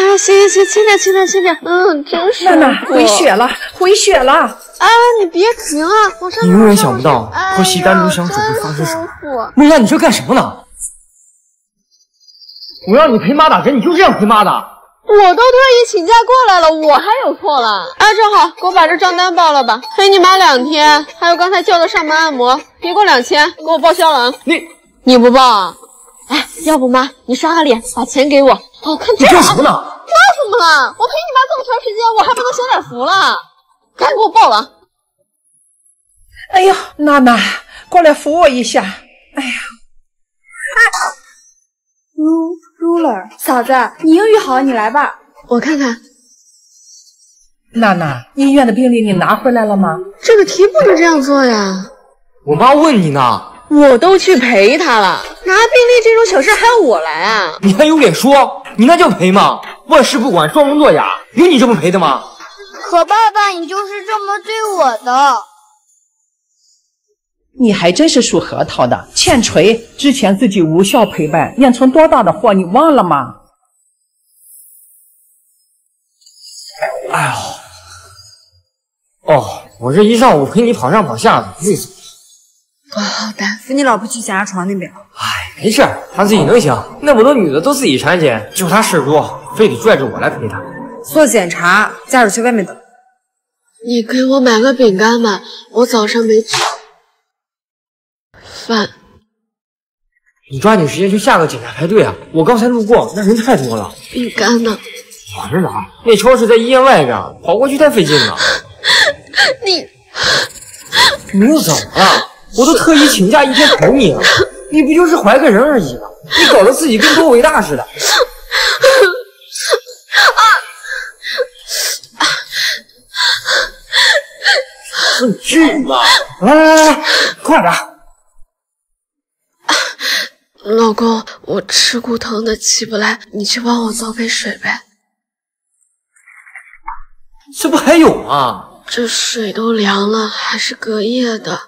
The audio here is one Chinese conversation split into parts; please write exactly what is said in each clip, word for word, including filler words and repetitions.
呀，行行行，轻点轻点轻点。嗯，真是。 娜娜，回血了，回血了！ 啊，你别停啊，往上。 你永远想不到婆媳单独相处会发生什么。梦兰，你这干什么呢？我让你陪妈打针，你就这样陪妈打？ 我都特意请假过来了，我还有错了？哎，正好，给我把这账单报了吧，陪你妈两天，还有刚才叫的上门按摩，一共两千，给我报销了啊！ 你你不报啊？哎，要不妈，你刷个脸，把钱给我。好看这。 你干什么呢？ 那怎么了？我陪你妈这么长时间，我还不能享点福了？赶紧给我报了！ 哎呦，娜娜，过来扶我一下。哎呀， 哎 ，ru ruler， 嫂子，你英语好，你来吧。 我看看。 娜娜，医院的病历你拿回来了吗？ 这个题不能这样做呀。 我妈问你呢。 我都去陪她了，拿病历这种小事还要我来啊？ 你还有脸说？你那叫陪吗？万事不管，装聋作哑，有你这么陪的吗？ 可爸爸，你就是这么对我的。 你还真是属核桃的，欠锤！之前自己无效陪伴，酿成多大的祸，你忘了吗？ 哎呦，哦，我这一上午陪你跑上跑下的，累死我了。 多好担， 扶你老婆去检查床那边。 哎，没事，她自己能行。那么多女的都自己产检，就她事儿多，非得拽着我来陪她。 做检查，家属去外面等。 你给我买个饼干吧，我早上没吃饭。 你抓紧时间去下个检查排队啊！我刚才路过，那人太多了。 饼干呢？ 我这哪？那超市在医院外边，跑过去太费劲了。 你你又怎么了？我都特意请假一天陪你了，你不就是怀个人而已吗？你搞得自己跟多伟大似的。你至于吗？来来来来，快点！ 老公，我吃骨疼的起不来，你去帮我倒杯水呗。 这不还有吗？ 这水都凉了，还是隔夜的。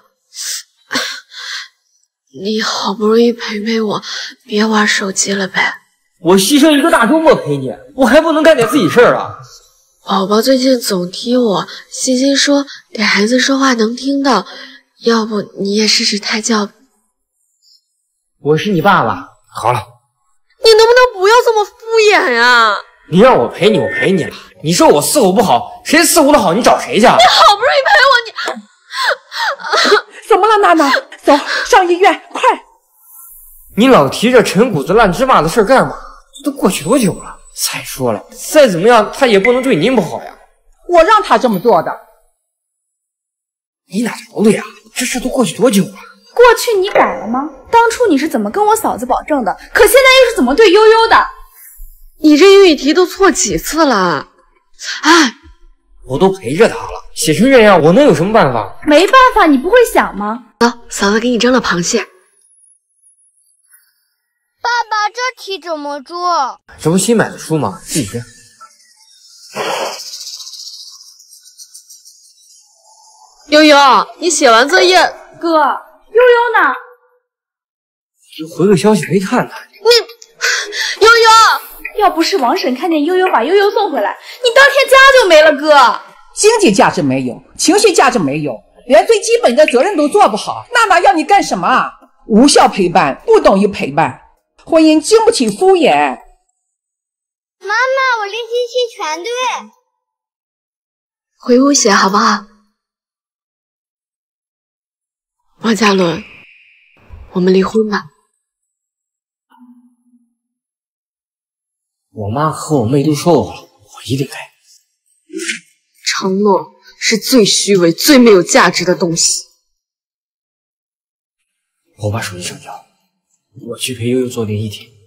你好不容易陪陪我，别玩手机了呗。 我牺牲一个大周末陪你，我还不能干点自己事儿啊？ 宝宝最近总踢我，欣欣说给孩子说话能听到，要不你也试试胎教。 我是你爸爸。好了， 你能不能不要这么敷衍呀？ 你让我陪你，我陪你了。你说我伺候不好，谁伺候的好，你找谁去？你好不容易陪我，你怎么了，娜娜？走上医院，快！ 你老提着陈谷子烂芝麻的事干嘛？都过去多久了？再说了，再怎么样，他也不能对您不好呀。 我让他这么做的。 你哪着的呀？这事都过去多久了？ 过去你改了吗？当初你是怎么跟我嫂子保证的？可现在又是怎么对悠悠的？ 你这英语题都错几次了？哎， 我都陪着他了，写成这样，我能有什么办法？ 没办法，你不会想吗？ 走，嫂子给你蒸了螃蟹。 爸爸，这题怎么做？ 这不新买的书吗？自己编。 悠悠，你写完作业， 哥，悠悠呢？ 回个消息没看呢。 你，悠悠， 要不是王婶看见悠悠把悠悠送回来，你当天家就没了。哥， 经济价值没有，情绪价值没有，连最基本的责任都做不好，娜娜要你干什么？无效陪伴不等于陪伴，婚姻经不起敷衍。 妈妈，我练习去全对。 回屋写好不好？王嘉伦，我们离婚吧。 我妈和我妹都说我了，我一定改。 承诺是最虚伪、最没有价值的东西。 我把手机上交，我去陪悠悠做联谊题。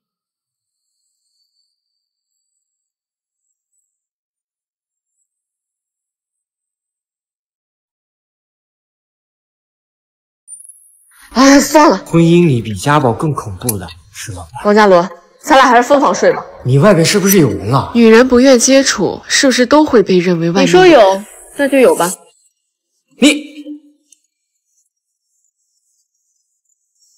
哎，算了。 婚姻里比家暴更恐怖的是冷暴力。 王嘉伦，咱俩还是分房睡吧。 你外边是不是有人了？ 与人不愿接触，是不是都会被认为外面？ 你说有，那就有吧。 你。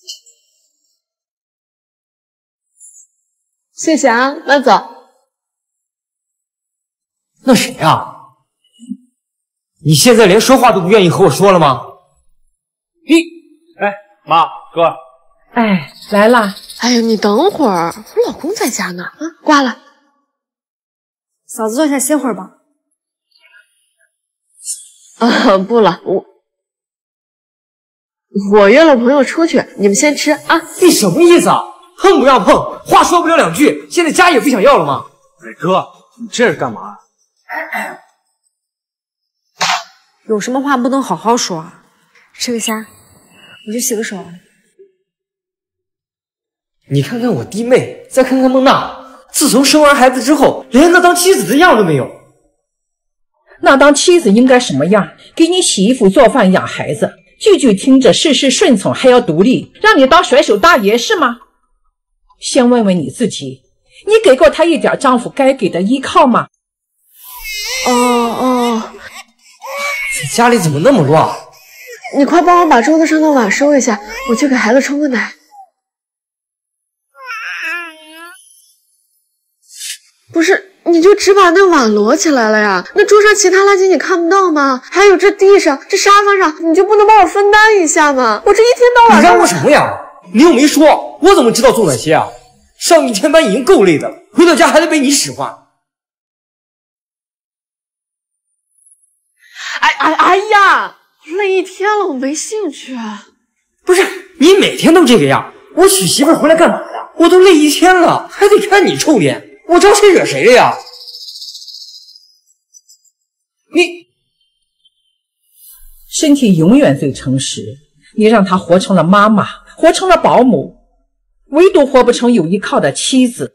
谢谢啊，慢走。 那谁啊？你现在连说话都不愿意和我说了吗？ 你，哎，妈，哥， 哎，来啦！ 哎呦，你等会儿，我老公在家呢。啊，挂了。 嫂子坐下歇会儿吧。 啊，不了，我我约了朋友出去，你们先吃啊。 你什么意思啊？碰不让碰，话说不了两句，现在家也不想要了吗？ 哎，哥，你这是干嘛？ 有什么话不能好好说啊？吃个虾，我去洗个手。 你看看我弟妹，再看看孟娜，自从生完孩子之后，连个当妻子的样都没有。 那当妻子应该什么样？给你洗衣服、做饭、养孩子，句句听着，事事顺从，还要独立，让你当甩手大爷是吗？先问问你自己，你给过他一点丈夫该给的依靠吗？ 哦哦， 家里怎么那么乱？ 你快帮我把桌子上的碗收一下，我去给孩子冲个奶。不是，你就只把那碗摞起来了呀？那桌上其他垃圾你看不到吗？还有这地上、这沙发上，你就不能帮我分担一下吗？我这一天到晚…… 你让我什么呀？你又没说，我怎么知道做哪些啊？上一天班已经够累的了，回到家还得被你使唤。 哎哎哎呀，累一天了，我没兴趣。 不是，你每天都这个样，我娶媳妇回来干嘛呀？我都累一天了，还得看你臭脸。我招谁惹谁了呀？你身体永远最诚实，你让她活成了妈妈，活成了保姆，唯独活不成有依靠的妻子。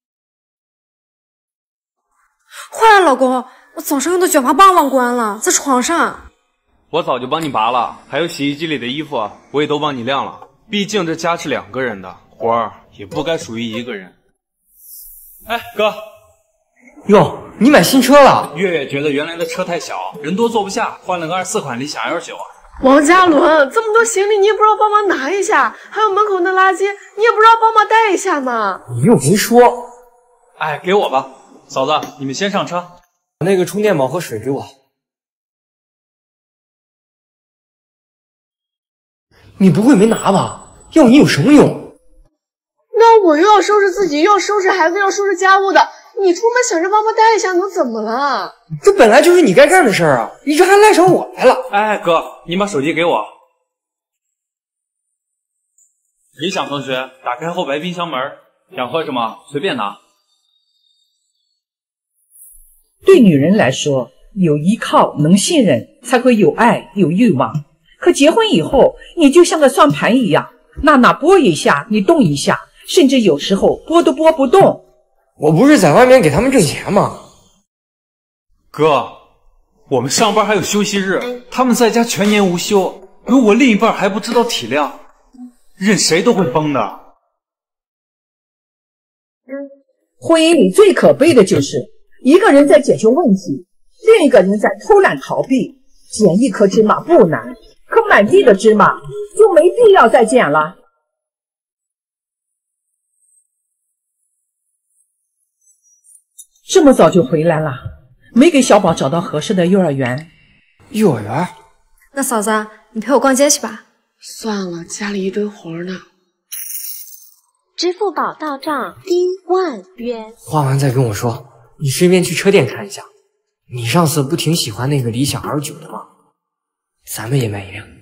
坏了，老公，我早上用的卷发棒忘关了，在床上。 我早就帮你拔了，还有洗衣机里的衣服我也都帮你晾了。毕竟这家是两个人的，活儿也不该属于一个人。哎，哥， 哟，你买新车了？ 月月觉得原来的车太小，人多坐不下，换了个二四款理想 L 九啊。 王嘉伦，这么多行李你也不知道帮忙拿一下，还有门口那垃圾你也不知道帮忙带一下吗？ 你又没说。 哎，给我吧，嫂子，你们先上车。 把那个充电宝和水给我。你不会没拿吧？要你有什么用？ 那我又要收拾自己，又要收拾孩子，又要收拾家务的，你出门想着帮忙带一下，能怎么了？ 这本来就是你该干的事儿啊，你这还赖上我来了。 哎，哥，你把手机给我。理想同学，打开后排冰箱门，想喝什么随便拿。 对女人来说，有依靠、能信任，才会有爱、有欲望。可结婚以后，你就像个算盘一样，娜娜拨一下，你动一下，甚至有时候拨都拨不动。 我不是在外面给他们挣钱吗？ 哥，我们上班还有休息日，他们在家全年无休。如果另一半还不知道体谅，任谁都会崩的。 婚姻里最可悲的就是一个人在解决问题，另一个人在偷懒逃避。捡一颗芝麻不难，可满地的芝麻就没必要再捡了。这么早就回来了，没给小宝找到合适的幼儿园。 幼儿园？ 那嫂子，你陪我逛街去吧。 算了，家里一堆活呢。 支付宝到账一万元。 花完再跟我说，你顺便去车店看一下。你上次不挺喜欢那个理想 L 九的吗？咱们也买一辆。